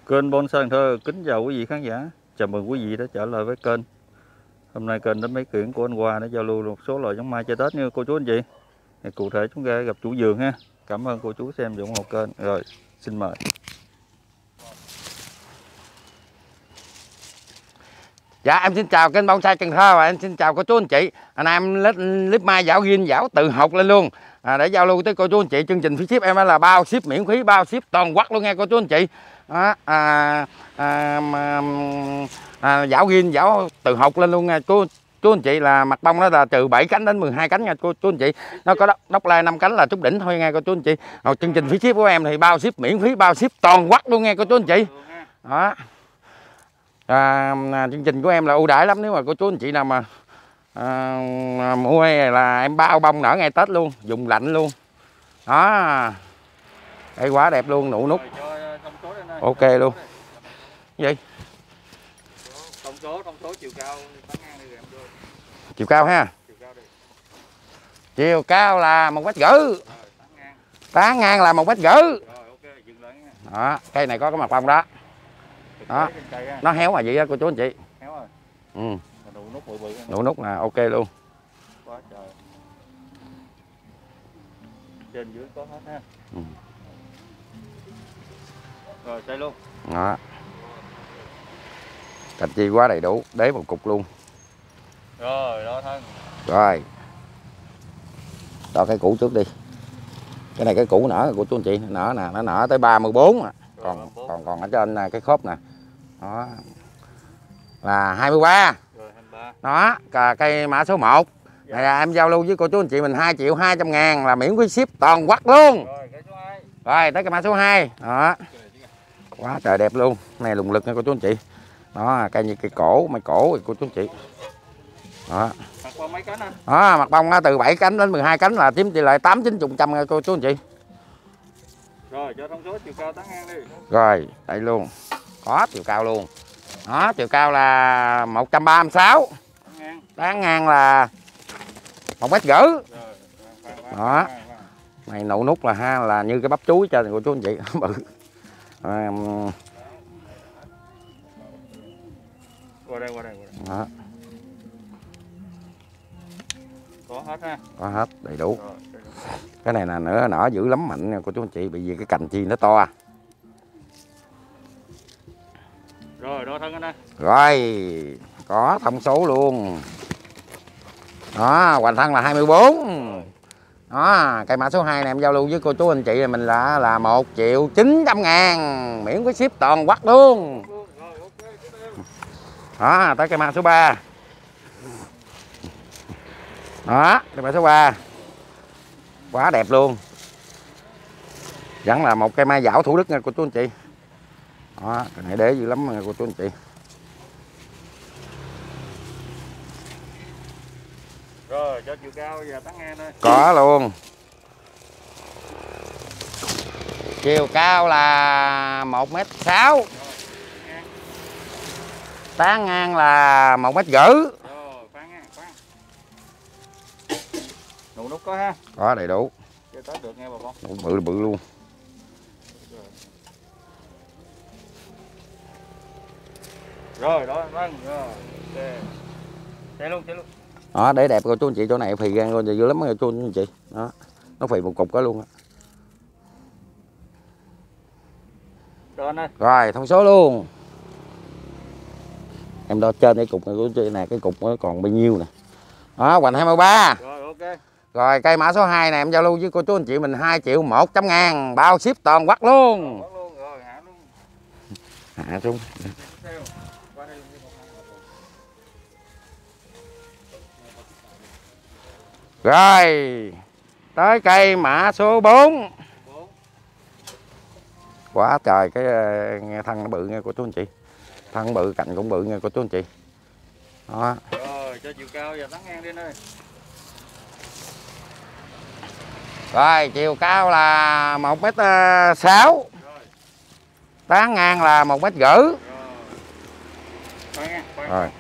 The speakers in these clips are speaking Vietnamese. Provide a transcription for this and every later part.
Kênh Bonsai Cần Thơ kính chào quý vị khán giả. Chào mừng quý vị đã trở lại với kênh. Hôm nay kênh đến mấy kiện của anh Hoa để giao lưu một số loại giống mai chơi Tết như cô chú anh chị. Thì cụ thể chúng ta gặp chủ vườn ha. Cảm ơn cô chú xem và ủng hộ kênh. Rồi, xin mời. Dạ em xin chào kênh Bonsai Cần Thơ và em xin chào cô chú anh chị. Anh em clip mai dảo ghim dảo tự học lên luôn để giao lưu tới cô chú anh chị. Chương trình phí ship em là bao ship miễn phí, bao ship toàn quốc luôn nghe cô chú anh chị. Đó, dảo ghim dảo tự học lên luôn nghe chú anh chị. Là mặt bông đó là từ 7 cánh đến 12 cánh nha cô chú anh chị. Nó có đốc lai 5 cánh là trúc đỉnh thôi nghe cô chú anh chị. Chương trình phí ship của em thì bao ship miễn phí, bao ship toàn quốc luôn nghe cô chú anh chị. Đó. Chương trình của em là ưu đãi lắm, nếu mà cô chú anh chị nào mà mua là em bao bông nở ngày Tết luôn, dùng lạnh luôn. Đó, đây quá đẹp luôn, nụ nút ok luôn. Gì Thông số chiều cao chiều cao ha, chiều cao là 1,5 m, tán ngang là 1,5 m. Đó, cây này có cái mặt bông đó. Đó, nó héo mà vậy đó cô chú anh chị. Héo rồi. Ừ. Nụ Nụ nút là ok luôn. Quá trời. Trên dưới có hết ha. Ừ. Rồi xây luôn. Đó. Cành chi quá đầy đủ, đế một cục luôn. Rồi đó thân. Rồi. Đo cái củ trước đi. Cái này cái củ nở của chú anh chị, nở nè, nó nở tới 34 à. Còn ở trên này cái khớp nè. Đó. Là 23. Rồi 23. Đó, cây mã số 1. Dạ. Này em giao lưu với cô chú anh chị mình 2.200.000 là miễn phí ship toàn quốc luôn. Rồi cái số 2. Rồi tới cái mã số 2. Đó. Quá trời đẹp luôn. Này lùng lực nha cô chú anh chị. Đó, cây như cây cổ, mai cổ cô chú anh chị. Đó. Mặt bông mấy cánh anh? Đó, mặt bông từ 7 cánh đến 12 cánh là chiếm tỷ lệ 8-9% nha cô chú anh chị. Rồi cho thông số chiều cao tán ngang đi. Rồi, đây luôn. Có chiều cao luôn. Đó, chiều cao là 136. Tán ngang là 1,5 m. Đó. Này nụ nút là ha, là như cái bắp chuối cho cô chú anh chị bự. Qua đây. Đó. Có hết ha. Có hết đầy đủ. Rồi. Cái này là nữa nở dữ lắm mạnh nha cô chú anh chị, bởi vì cái cành chi nó to. Rồi đo thân anh ơi. Rồi, có thông số luôn. Đó, hoành thân là 24. Đó, cây mã số 2 này em giao lưu với cô chú anh chị mình là 1.900.000 miễn phí ship toàn quốc luôn. Đó, tới cây mã số 3. Đó, cây mã số 3. Quá đẹp luôn. Vẫn là một cây mai dảo Thủ Đức nha cô chú anh chị. Đó, cái này đế dữ lắm nha cô chú anh chị. Rồi cho chiều cao và tán ngang thôi. Có luôn. Chiều cao là 1,6 m. Tán ngang là 1,5 m. Rồi, khoan nha, khoan. Nụ nút có ha. Có đầy đủ. Chơi Tết được nghe bà con. Bự bự luôn. Rồi đó, vâng, rồi. Ok. Chạy luôn. Đó, để đẹp cô chú anh chị, chỗ này phì gan luôn, dữ lắm cô chú anh chị. Đó. Nó phì một cục đó luôn á. Rồi anh ơi. Rồi, thông số luôn. Em đo trên cái cục này cô chú chị nè, cái cục nó còn bao nhiêu nè. Đó, hoành 23. Rồi ok. Rồi cây mã số 2 này em giao lưu với cô chú anh chị mình 2.100.000 bao ship toàn quốc luôn. Rồi hạ luôn. Hạ xuống. Rồi, tới cây mã số 4. Quá trời cái thân nó bự nha cô chú anh chị. Thân bự, cạnh cũng bự nha cô chú anh chị. Đó. Rồi, cho chiều cao và tán ngang đi ơi. Rồi, chiều cao là 1,6 m. Tán ngang là 1,5 m. Rồi.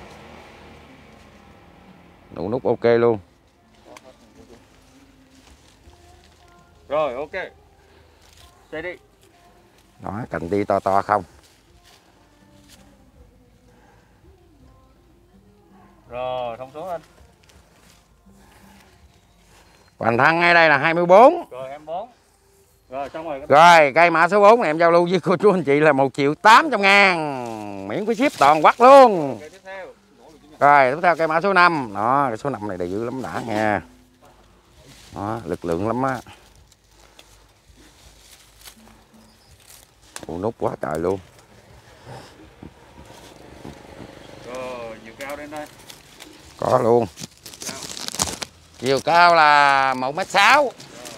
Nụ nút ok luôn. Rồi ok. Chạy đi. Đó, cành ti to to không. Rồi, thông số anh. Hoàn thân ngay đây là 24. Rồi, 24. Rồi, xong rồi. Rồi, cây mã số 4 này em giao lưu với cô chú anh chị là 1.800.000. Miễn phí ship toàn quốc luôn. Tiếp theo. Rồi, tiếp theo cây mã số 5. Đó, cái số 5 này đầy dữ lắm đã nha. Đó, lực lượng lắm á. Ủa, nút quá trời luôn. Rồi, chiều cao đến đây. Có luôn. Chiều cao là 1m6.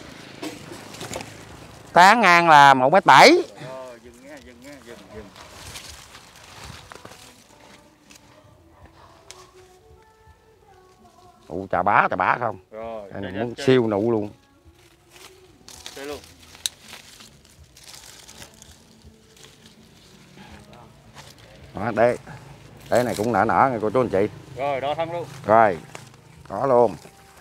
Tán ngang là 1m7. Rồi, dừng nghe, dừng. Chà bá không. Rồi, Đây này muốn siêu nụ luôn. chơi luôn. Đó, đây. Đây này cũng nở nha cô chú anh chị. Rồi, đo thân luôn. Rồi. Có luôn.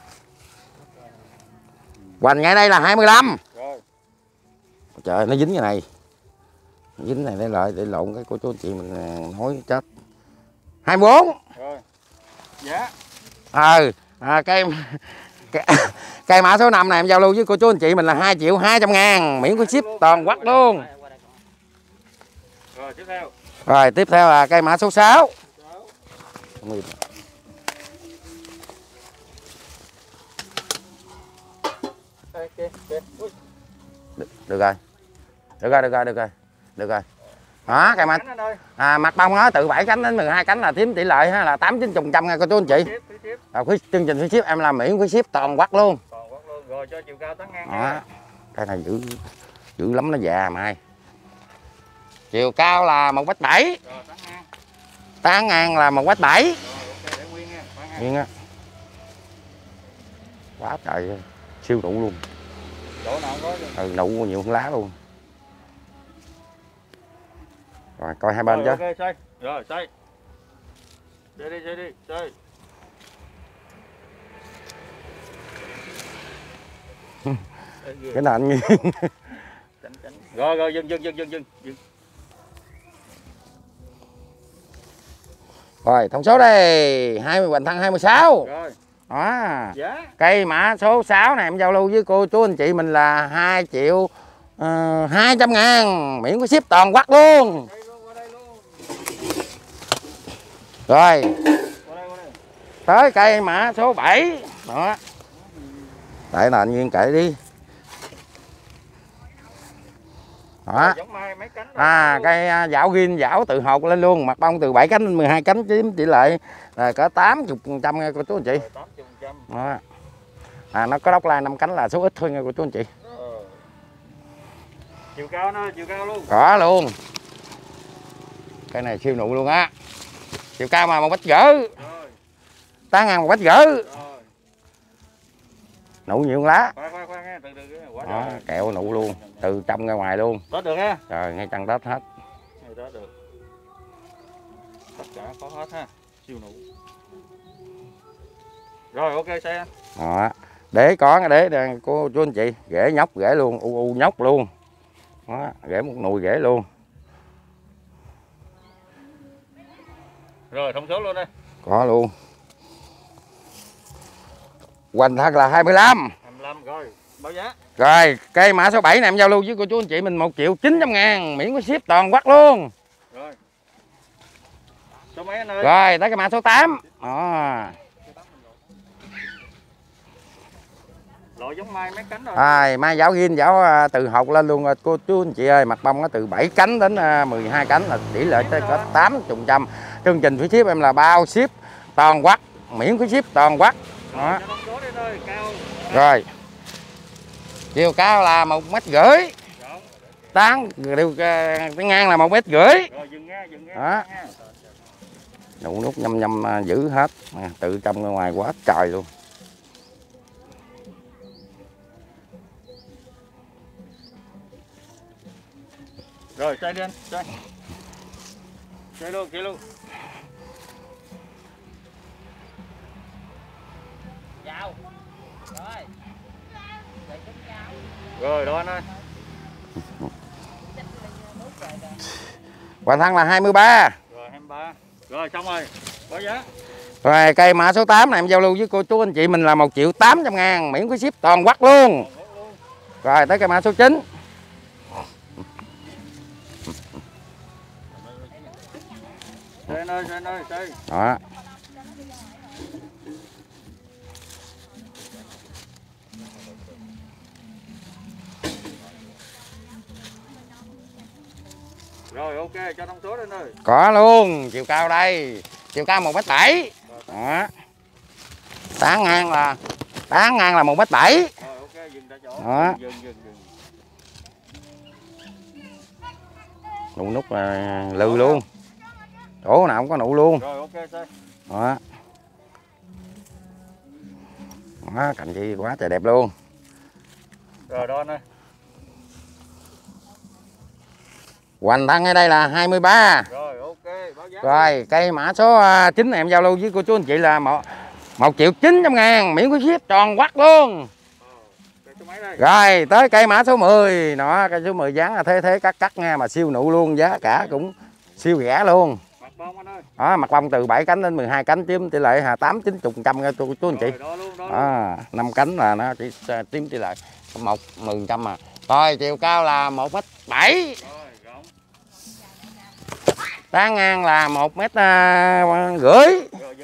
Hoành ngay đây là 25. Rồi. Trời nó dính cái này. Dính này để lộn cái cô chú anh chị mình nói chết. 24. Rồi. Giá. Cây mã số 5 này em giao lưu với cô chú anh chị mình là 2.200.000, miễn phí ship toàn quốc luôn. Rồi, tiếp theo. Rồi tiếp theo là cây mã số 6. Được rồi. Đó, cây mặt bông đó từ 7 cánh đến 12 cánh là tím tỷ lệ ha, là 8-9% nha cô chú anh chị. Chương trình phí ship em làm miễn phí ship toàn quốc luôn. Rồi cho chiều cao tán ngang. Đó. Cây này dữ lắm, nó già mai. Chiều cao là 1m7. Tán ngang là 1m7. Nguyên á. Quá trời, siêu nụ luôn. Nụ nhiều hơn lá luôn. Rồi coi hai bên chứ. Ok, xoay. Rồi, xoay. Chơi đi. Cái nền nghiêng. Rồi, dừng. Rồi, thông số đây, hoành thân 26. Rồi. Đó. Giá. Cây mã số 6 này em giao lưu với cô chú anh chị mình là 2.200.000, miễn có ship toàn quốc luôn. Rồi. Tới cây mã số 7. Đó. Tại nền nghiêng kệ đi. Đó. Cây dảo ghim dảo tự hột lên luôn, mặt bông từ 7 cánh đến 12 cánh, chiếm tỷ lệ là có 80% nha cô chú anh chị. Đó. Nó có đốc lai 5 cánh là số ít thôi nha cô chú anh chị. Chiều cao luôn. Có luôn. Cây này siêu nụ luôn á. Chiều cao mà 1m rưỡi. Tán ngang 1m rưỡi. Nụ nhiều lá. Đó, kẹo nụ luôn, từ trong ra ngoài luôn. Tết được ha. Rồi ngay chân Tết hết. Tết được. Tất cả có hết ha. Siêu nụ. Rồi ok xe anh. Đó. Để cô chú anh chị, rễ nhóc rễ luôn, nhóc luôn. Đó, rễ một nùi rễ luôn. Rồi thông số luôn đây. Có luôn. Hoành thân là 25. 25 rồi. Bao giá? Rồi, cây mã số 7 này em giao lưu với cô chú anh chị mình 1.900.000, miễn có ship toàn quốc luôn. Rồi. Số mấy anh ơi? Rồi, tới cái mã số 8. Đó. Loại giống mai mấy cánh rồi. Mai dảo ghim dảo từ hột lên luôn rồi cô chú anh chị ơi, mặt bông nó từ 7 cánh đến 12 cánh là tỷ lệ tới có 80%. Chương trình phí ship em là bao ship toàn quốc, miễn phí ship toàn quốc. Đó. Rồi. Chiều cao là 1m rưỡi. Tán ngang là 1m rưỡi. Đó. Nụ nút nhâm giữ hết, từ trong ra ngoài quá trời luôn. Rồi chơi đi anh, chơi. Chơi luôn. Chào. Rồi đó anh ơi. Hoàn thân là 23. Rồi 23. Rồi xong rồi. Có giá. Rồi cây mã số 8 này em giao lưu với cô chú anh chị mình là 1.800.000 miễn phí ship toàn quốc luôn. Rồi tới cây mã số 9. Đó. Rồi ok, cho thông số lên ơi. Có luôn, chiều cao đây, chiều cao 1m7. Đó. Tán ngang là 1m7. Rồi ok, dừng tại chỗ. Đó. Dừng. Nụ nút là lư luôn. Chỗ nào cũng có nụ luôn. Rồi ok xe. Đó. Đó, cành chi quá trời đẹp luôn. Rồi đo nè. Hoành thân ở đây là 23. Rồi ok, báo giá. Rồi cây mã số 9 này em giao lưu với cô chú anh chị là 1.900.000 miễn phí ship toàn quốc luôn. Rồi tới cây mã số 10. Đó, cây số 10 dáng là thế cắt nha, mà siêu nụ luôn, giá cả cũng siêu rẻ luôn. Mặt bông anh ơi. Đó, mặt bông từ 7 cánh đến 12 cánh, chiếm tỷ lệ 8-90% nha chú anh chị. Đó, 5 cánh là nó chỉ chiếm tỷ lệ 10% mà. Rồi chiều cao là 1m7. Tán ngang là 1m50.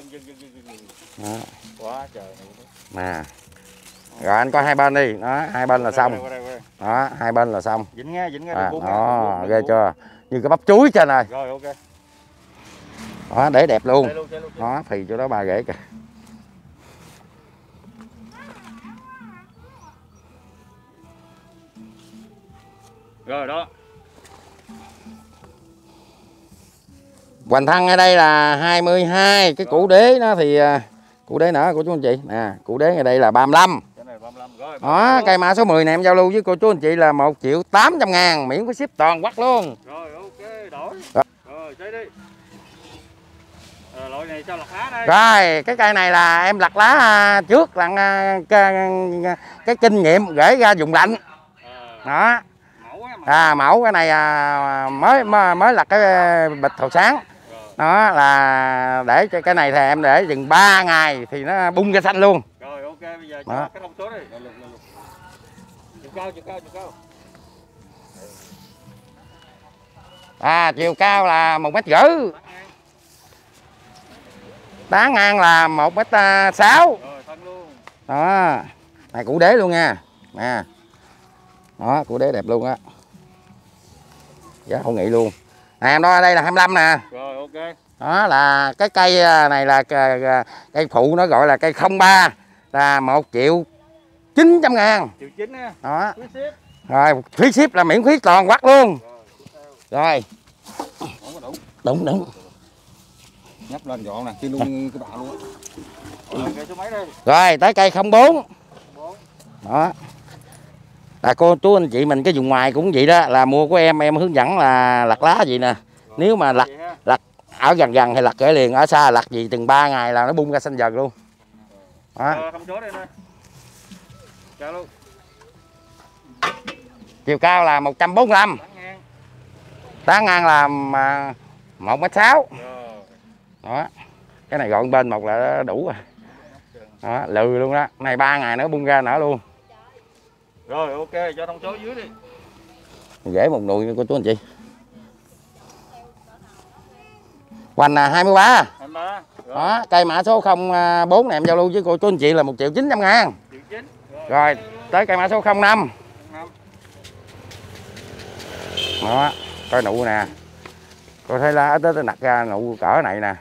Quá trời. Nè. Rồi anh coi hai bên đi, đó, hai bên là xong. Đó, hai bên là xong. Dính nghe. Đó, ghê chưa? Như cái bắp chuối trên này. Rồi ok. Đó, để đẹp luôn. Đó, phì chỗ đó bà rễ kìa. Rồi đó. Hoành thân ở đây là 22. Cái củ đế nó thì củ đế nữa của chú anh chị. Nè, củ đế ở đây là 35. Cái này 35 rồi. Đó, cây mã số 10 này em giao lưu với cô chú anh chị là 1.800.000 miễn phí ship toàn quốc luôn. Rồi ok, đổi. Rồi chơi đi. Loại này sao lặt lá đây? Rồi, cái cây này là em lặt lá trước là cái kinh nghiệm gửi ra dùng lạnh. Đó. Mẫu cái này mới lặt cái bịch thầu sáng. Đó là để cho cái này thì em để chừng 3 ngày thì nó bung ra xanh luôn. Rồi ok, bây giờ cho cái thông số đi. Chiều cao. Chiều cao là 1m50. Tán ngang là 1m6. Rồi thân luôn. Đó. Này củ đế luôn nha. Nè. Đó, củ đế đẹp luôn á. Giá không nghĩ luôn. Nè em nói ở đây là 25 nè. Rồi ok. Đó là cái cây này là cây phụ, nó gọi là cây 03 là 1.900.000. 1.900.000 nha. Đó. Rồi phí ship là miễn phí toàn quốc luôn. Rồi. Đúng. Nhấp lên gọn nè, kia luôn cái bạ luôn. Cây số mấy đây? Rồi tới cây 04. Đó. Là cô chú anh chị mình cái vùng ngoài cũng vậy đó, là mua của em hướng dẫn là lặt lá gì nè. Nếu mà lặt ở gần thì lặt kể liền, ở xa lặt gì từng 3 ngày là nó bung ra xanh dần luôn. Đó. Thông số đây nè. Chào luôn. Chiều cao là 145. Tán ngang là 1m6. Đó. Cái này gọn bên một là đủ rồi. Đó, lừ luôn đó. Này 3 ngày nữa bung ra nở luôn. Rồi ok, cho thông số dưới đi. Dễ một nùi của chú anh chị. Hoành là 23. Đó, cây mã số 04 này em giao lưu với cô chú anh chị là 1.900.000. Rồi, tới cây mã số 05. Đó, coi nụ nè. Cô thấy là tới đặt ra nụ cỡ này nè.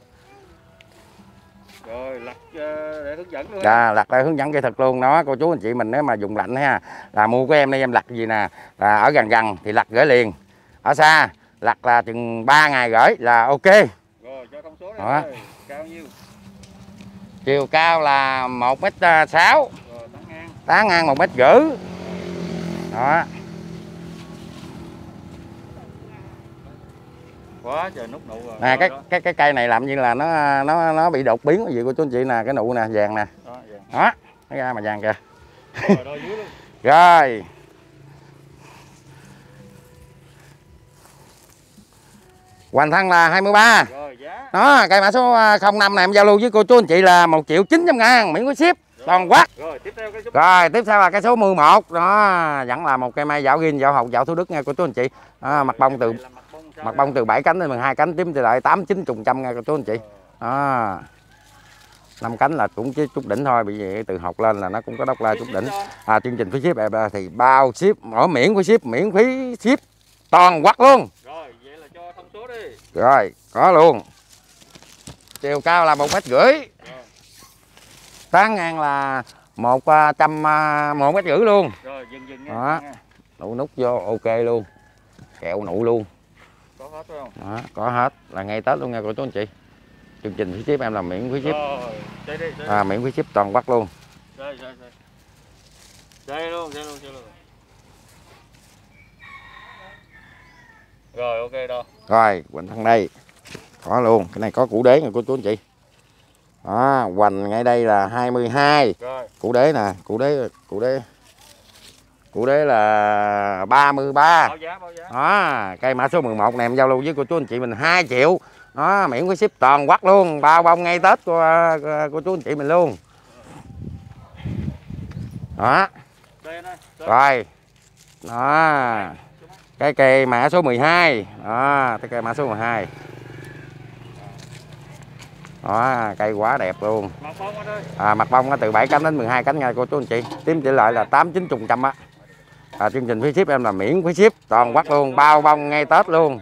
Rồi lặt để hướng dẫn luôn. Lặt để hướng dẫn kỹ thuật luôn đó cô chú anh chị mình, nếu mà dùng lạnh ha là mua của em đây, em lặt gì nè, là ở gần thì lặt gửi liền, ở xa lặt là chừng 3 ngày gửi là ok. Rồi cho thông số này cao nhiêu? Chiều cao là 1m6. Tán ngang 1m50. Đó. Quá trời nút nụ rồi. Nè cái cây này làm như là nó bị đột biến cái gì của chú anh chị nè, cái nụ nè vàng nè. Đó, thấy ra mà vàng kìa. Rồi. Hoành thân là 23. Rồi giá. Đó, cây mã số 05 này em giao lưu với cô chú anh chị là 1.900.000 miễn phí ship toàn quốc. Rồi tiếp theo cái số Rồi tiếp theo là cái số 11 đó, vẫn là một cây mai dạo Gin, dạo Hậu, dạo Thủ Đức nha cô chú anh chị. Mặt bông từ 7 cánh đến 12 cánh, tím thì lại 8-9 nha cô chú anh chị. Đó. 5 cánh là cũng chỉ chút đỉnh thôi, bị vậy từ học lên là nó cũng có đốc la chút đỉnh. Chương trình phí ship thì bao ship, ở miễn phí ship, miễn phí ship toàn quốc luôn. Rồi vậy là cho thông số đi. Rồi có luôn. Chiều cao là 1,5 m. Tán ngang là 1 mét rưỡi luôn. Rồi dừng nha. Đó. Nụ nút vô ok luôn. Kẹo nụ luôn. Có hết phải không? Đó, có hết là ngay Tết luôn nha cô chú anh chị. Chương trình phí ship em làm miễn phí ship. Rồi, miễn phí ship toàn quốc luôn. Đây luôn. Rồi ok đâu. Rồi, hoành thân đây. Có luôn, cái này có củ đế nha cô chú anh chị. Đó, hoành ngay đây là 22. Rồi. Củ đế nè, củ đế là 33. Báo giá. Đó, cây mã số 11 này em giao lưu với cô chú anh chị mình 2 triệu. Đó, miễn phí ship toàn quốc luôn, bao bông ngay Tết của cô chú anh chị mình luôn. Đó. Đây. Rồi. Đó. Cái cây mã số 12. Đó, cái cây mã số 12. Đó, cây quá đẹp luôn. Mặt bông ở đây. Mặt bông nó từ 7 cánh đến 12 cánh nha cô chú anh chị. Tím tỷ lệ là 8-9 á. Chương trình phí ship em là miễn phí ship toàn quốc luôn, bao bông ngay Tết luôn.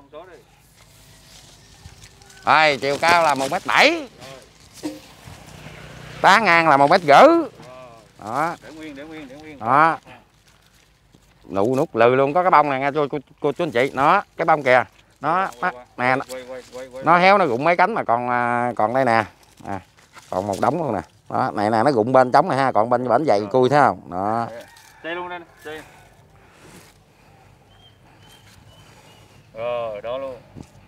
Rồi, chiều cao là 1m7. Tán ngang là 1,5 m. Đó. Để nguyên. Đó. Nụ nút lừ luôn, có cái bông này nha cô chú anh chị. Nó, cái bông kìa. Nó nè. Nó héo nó rụng mấy cánh mà còn đây nè. Còn một đống luôn nè. Đó, này nè nó rụng bên trống này ha, còn bên bển dày cui thấy không? Đó. Đây luôn đây. Rồi, đó luôn.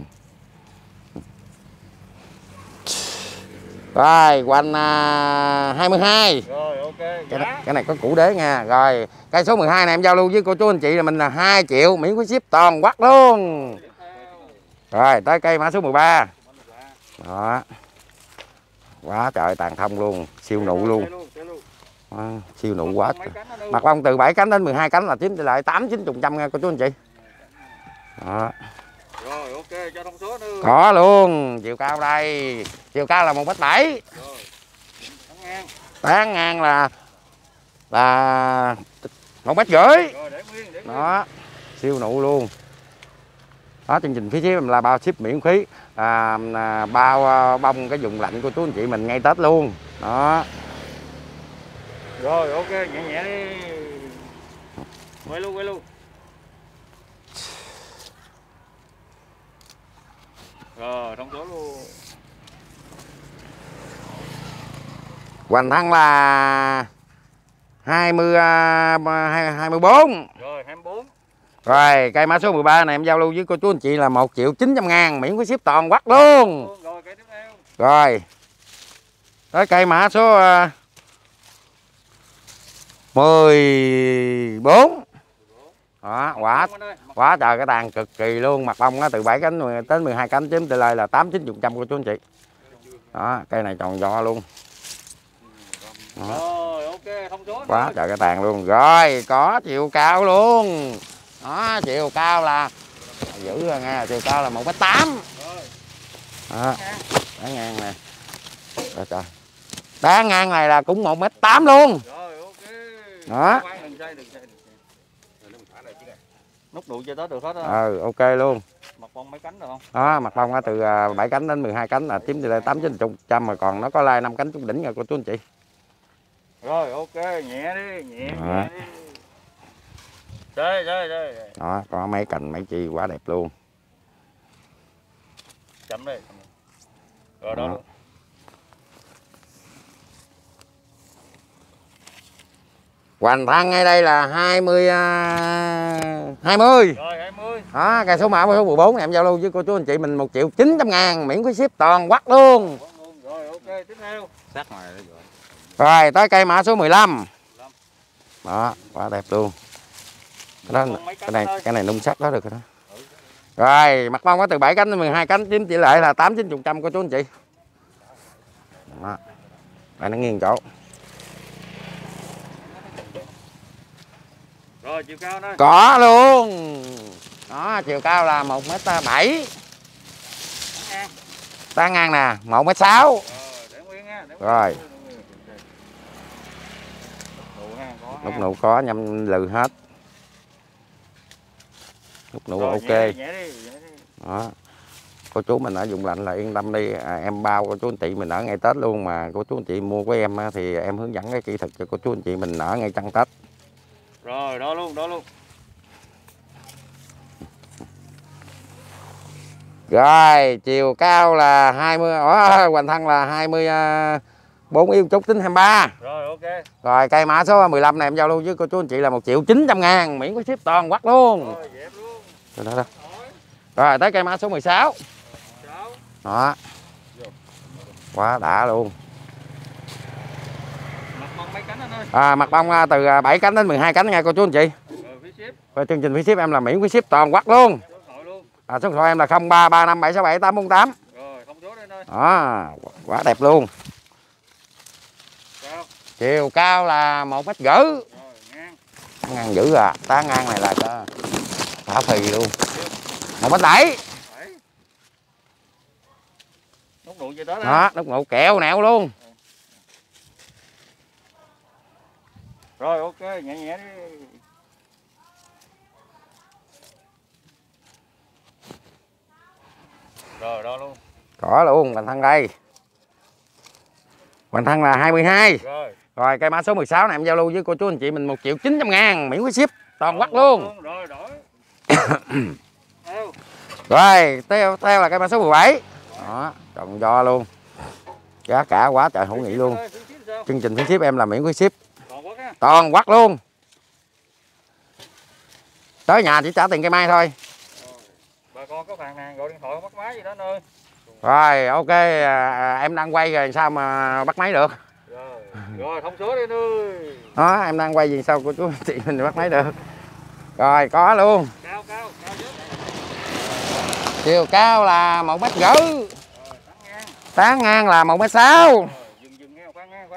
Rồi, quanh 22. Rồi, ok. Cái này có củ đế nha. Rồi, cây số 12 này em giao lưu với cô chú anh chị là mình là 2 triệu miễn phí ship toàn quốc luôn. Rồi, tới cây mã số 13. Đó. Quá trời tàn thông luôn, siêu nụ luôn. Siêu nụ quá. Mặt bông từ 7 cánh đến 12 cánh là tím tỷ lệ 8-9 nha cô chú anh chị. Đó. Rồi ok, cho thông số nữa. Có luôn, chiều cao đây. Chiều cao là 1,7 m. Rồi. Tán ngang là 1,5 m. Rồi để nguyên. Đó. Siêu nụ luôn. Đó, chương trình phí ship là bao ship miễn phí, bao bông cái vùng lạnh của chú anh chị mình ngay Tết luôn. Đó. Rồi ok, nhẹ đi. Quay luôn. Rồi, thông số luôn. Hoành thân là 24. Rồi 24. Rồi, cây mã số 13 này em giao lưu với cô chú anh chị là 1.900.000 miễn phí ship toàn quốc luôn. Rồi cây tiếp theo. Rồi. Tới cây mã số 14. Đó, quá trời cái tàn cực kỳ luôn, mặt bông nó từ 7 cánh đến 12 cánh, tím tỷ lệ là 8-9 của chú anh chị. Đó, cây này tròn do luôn. Đó. Rồi ok, thông số. Quá trời cái tàn luôn. Rồi, có chiều cao luôn. Đó, chiều cao là dữ rồi nha, chiều cao là 1,8 m. Đó, đá ngang nè. Trời trời. Đá ngang này là cũng 1,8 m luôn. Rồi ok. Đó. Đừng xây. Nút đuôi cho Tết được hết á. Ok luôn. Mặt bông mấy cánh được không? Đó, mặt bông nó từ 7 cánh đến 12 cánh là tím tỷ lệ 8-9 mà còn nó có lai 5 cánh trúng đỉnh nha cô chú anh chị. Rồi ok, nhẹ đi. Đây. Đó, có mấy cành mấy chi quá đẹp luôn. Chậm đi. Rồi đó. Hoành thân ngay đây là 20. Rồi 20. Đó, cây số mã số 14 này em giao lưu với cô chú anh chị mình 1.900.000 miễn phí ship toàn quốc luôn. Rồi ok, tiếp theo. Sắc ngoài rồi. Rồi tới cây mã số 15. Đó, quá đẹp luôn. Cái này nung sắt đó được rồi đó. Rồi mặt bông có từ 7 cánh đến 12 cánh, chiếm tỷ lệ là 8-9% của chú anh chị. Đó. Đây nó nghiêng chỗ. Rồi chiều cao đây. Có luôn. Đó, chiều cao là 1m7. Tán ngang nè, 1m6. Để nguyên nha, để Rồi. Nút nụ có nhâm lừ hết. Nút nụ ok. Nhẹ đi. Đó. Cô chú mình ở vùng lạnh là yên tâm đi, em bao cô chú anh chị mình ở ngay Tết luôn, mà cô chú anh chị mua của em thì em hướng dẫn cái kỹ thuật cho cô chú anh chị mình ở ngay chân Tết. Rồi đó luôn. Rồi chiều cao là 20, hoành thân là 24 yêu chút tính 23. Rồi ok. Rồi cây mã số 15 này em giao lưu với cô chú anh chị là 1.900.000 miễn có ship toàn quốc luôn. Rồi dẹp luôn. Đó. Rồi tới cây mã số 16. Đó. Quá đã luôn. Mặt bông mấy cánh anh ơi? Mặt bông từ 7 cánh đến 12 cánh nha cô chú anh chị. Rồi phí ship. Và chương trình phí ship em là miễn phí ship toàn quốc luôn. Số điện thoại luôn. Số điện thoại em là 0335767848. Rồi không số đây ơi. Đó, quá đẹp luôn. Cao. Chiều cao là 1m rưỡi. Rồi ngang. Ngang dữ à, tá ngang này là thả phì luôn. 1m7. Nút nụ gì đó đó. Đó, nút nụ kẹo nẹo luôn. Rồi ok, nhẹ đi. Rồi đó luôn. Có luôn, hoành thân đây. Hoành thân là 22. Rồi cây mã số 16 này em giao lưu với cô chú anh chị mình 1.900.000 miễn phí ship toàn quốc luôn. Rồi đổi. Rồi theo là cây mã số 17. Đó, tròn do luôn. Giá cả quá trời hữu nghị luôn. Chương trình phí ship em là miễn phí ship toàn quốc luôn. Tới nhà chỉ trả tiền cây mai thôi. Bà con có phàn nàn gọi điện thoại bắt máy gì đó nơi. Rồi ok, em đang quay rồi sao mà bắt máy được. Rồi thông số đi ơi. Đó, em đang quay gì sao cô chú chị mình bắt máy được. Rồi có luôn. Cao Chiều cao là 1m50. Tán ngang là 1m6. Dừng nghe khoan nghe.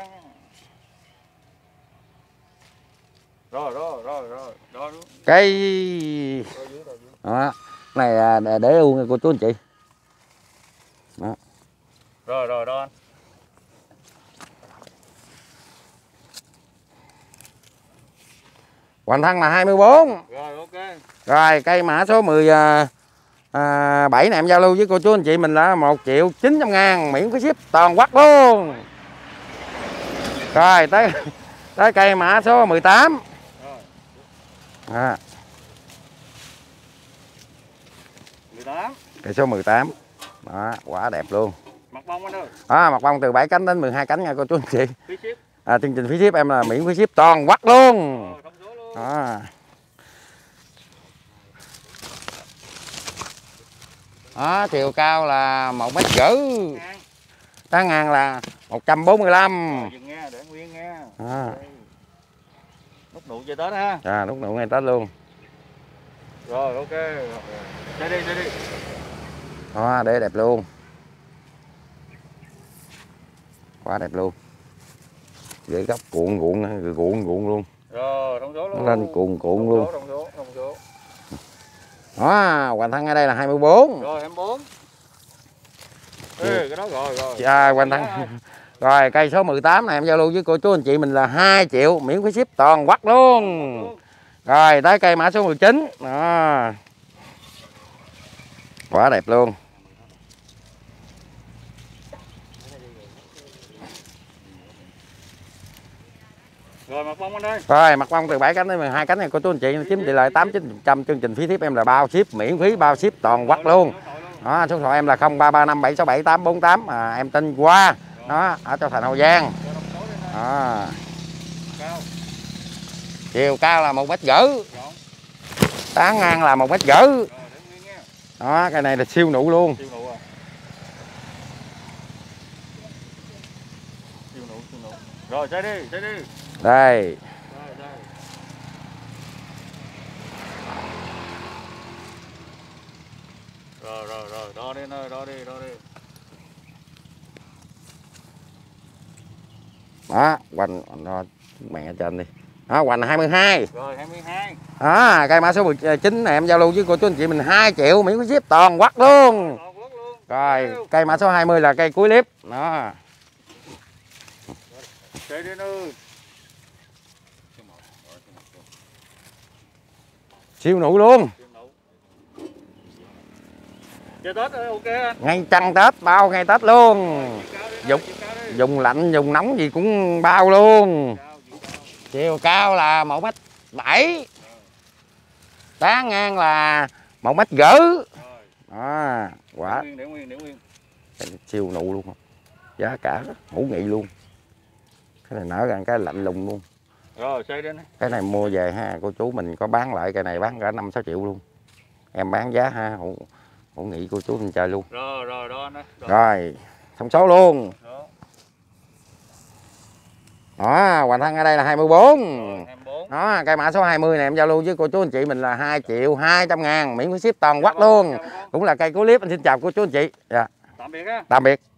Rồi luôn. Cây đó này để luôn cô chú anh chị. Đó. Rồi đó anh. Hoành thân là 24. Rồi ok. Rồi cây mã số 17 này em giao lưu với cô chú anh chị mình là 1.900.000 miễn phí ship toàn quốc luôn. Rồi tới cây mã số 18. À. 18. Cây số 18. Đó, quá đẹp luôn. Mặt bông anh ơi. Mặt bông từ 7 cánh đến 12 cánh nha cô chú anh chị. Phí ship. Chương trình phí ship em là miễn phí ship toàn quốc luôn. Thông số luôn. Đó, chiều cao là 1m50. Tán ngang là 145. Dừng nghe để nguyên nghe. Nút nụ chơi Tết ha. Nút nụ ngay Tết luôn. Rồi ok. Chơi đi. Đó, để đẹp luôn. Quá đẹp luôn. Để góc cuộn luôn. Rồi thông số luôn. Nó lên cuộn luôn. Thông số. Đó, hoành thân ở đây là 24. Rồi 24. Ê, cái đó rồi. Hoành thân. Rồi cây số 18 này em giao lưu với cô chú anh chị mình là 2 triệu miễn phí ship toàn quốc luôn. Rồi tới cây mã số 19. Đó. Quá đẹp luôn. Rồi mặt bông anh ơi. Rồi mặt bông từ 7 cánh đến 12 cánh này cô chú anh chị chiếm tỷ lệ 8-9%. Chương trình phí ship em là bao ship miễn phí, bao ship toàn quốc luôn. Đó, số điện thoại em là 0335767848. Em tên Hoa. Đó, ở Châu Thành Hậu Giang. Đó. Chiều cao là 1m50. Tán ngang là 1m50. Đó, cái này là siêu nụ luôn. Siêu nụ. Rồi chơi đi. Đây. Rồi đo đi nơi, đo đi. Đó, hoành đo mẹ trên đi. Đó, hoành 22. Rồi 22. Đó, cây mã số 19 này em giao lưu với cô chú anh chị mình 2 triệu miễn phí ship toàn quốc luôn. Rồi, cây mã số 20 là cây cuối clip. Đó. Chạy đi nơi. Siêu nụ luôn. Chơi Tết ơi, ok anh. Ngay trăng Tết, bao ngày Tết luôn. Dùng lạnh, dùng nóng gì cũng bao luôn. Chiều cao là 1m7. Tán ngang là 1m50. À, quả Để nguyên. siêu nụ luôn. Giá cả hữu nghị luôn. Cái này nở ra cái lạnh lùng luôn. Rồi xây đến đây. Cái này mua về ha, cô chú mình có bán lại, cái này bán cả 5-6 triệu luôn. Em bán giá ha, hữu nghị cô chú mình chơi luôn. Rồi đó anh ơi. Rồi, thông số luôn. Đó, Hoành Thân ở đây là 24. Rồi, 24. Đó, cây mã số 20 này em giao lưu với cô chú anh chị mình là 2.200.000 miễn phí ship toàn quốc luôn. Cũng là cây cuối clip, anh xin chào cô chú anh chị. Dạ. Tạm biệt á. Tạm biệt.